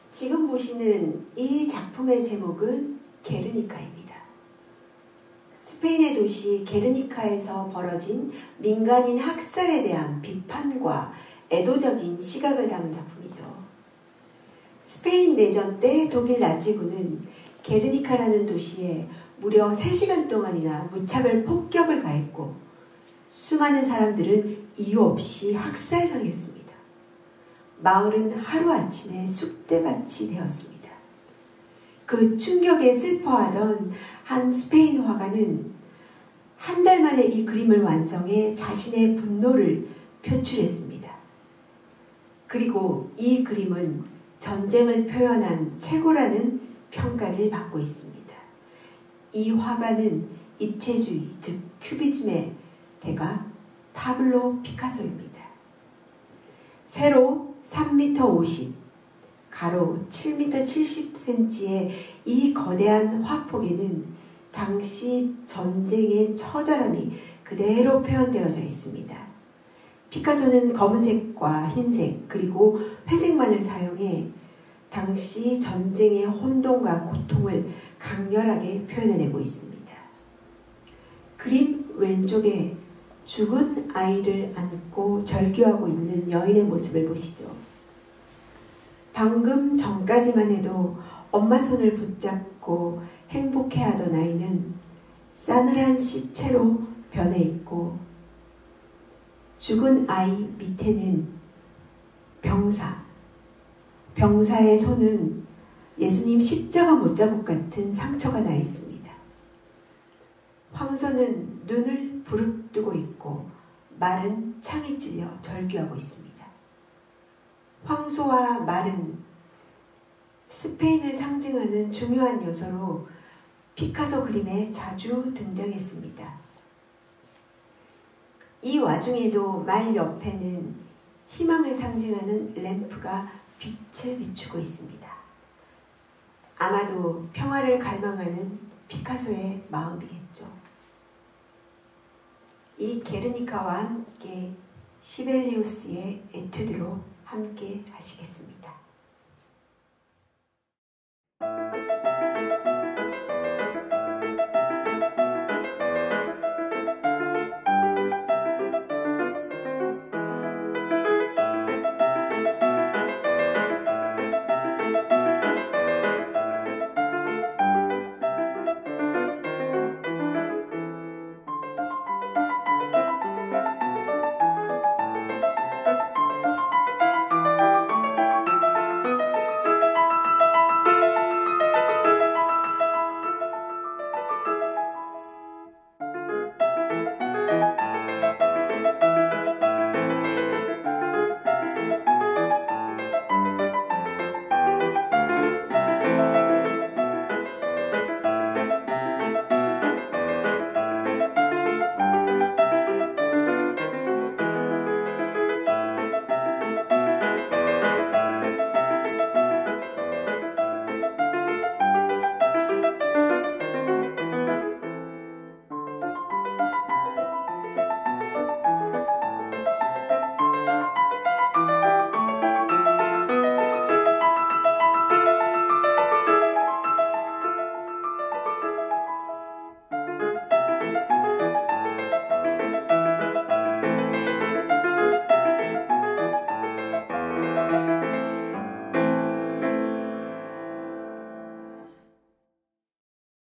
지금 보시는 이 작품의 제목은 게르니카입니다. 스페인의 도시 게르니카에서 벌어진 민간인 학살에 대한 비판과 애도적인 시각을 담은 작품이죠. 스페인 내전 때 독일 나치군은 게르니카라는 도시에 무려 3시간 동안이나 무차별 폭격을 가했고 수많은 사람들은 이유 없이 학살당했습니다. 마을은 하루아침에 쑥대밭이 되었습니다. 그 충격에 슬퍼하던 한 스페인 화가는 한 달 만에 이 그림을 완성해 자신의 분노를 표출했습니다. 그리고 이 그림은 전쟁을 표현한 최고라는 평가를 받고 있습니다. 이 화가는 입체주의, 즉 큐비즘의 대가 파블로 피카소입니다. 세로 3m 50, 가로 7m 70cm의 이 거대한 화폭에는 당시 전쟁의 처절함이 그대로 표현되어져 있습니다. 피카소는 검은색과 흰색 그리고 회색만을 사용해 당시 전쟁의 혼돈과 고통을 강렬하게 표현해내고 있습니다. 그림 왼쪽에 죽은 아이를 안고 절규하고 있는 여인의 모습을 보시죠. 방금 전까지만 해도 엄마 손을 붙잡고 행복해하던 아이는 싸늘한 시체로 변해 있고 죽은 아이 밑에는 병사의 손은 예수님 십자가 못자국 같은 상처가 나 있습니다. 황소는 눈을 부릅뜨고 있고 말은 창에 찔려 절규하고 있습니다. 황소와 말은 스페인을 상징하는 중요한 요소로 피카소 그림에 자주 등장했습니다. 이 와중에도 말 옆에는 희망을 상징하는 램프가 빛을 비추고 있습니다. 아마도 평화를 갈망하는 피카소의 마음이겠죠. 이 게르니카와 함께 시벨리우스의 에튜드로 함께 하시겠습니다.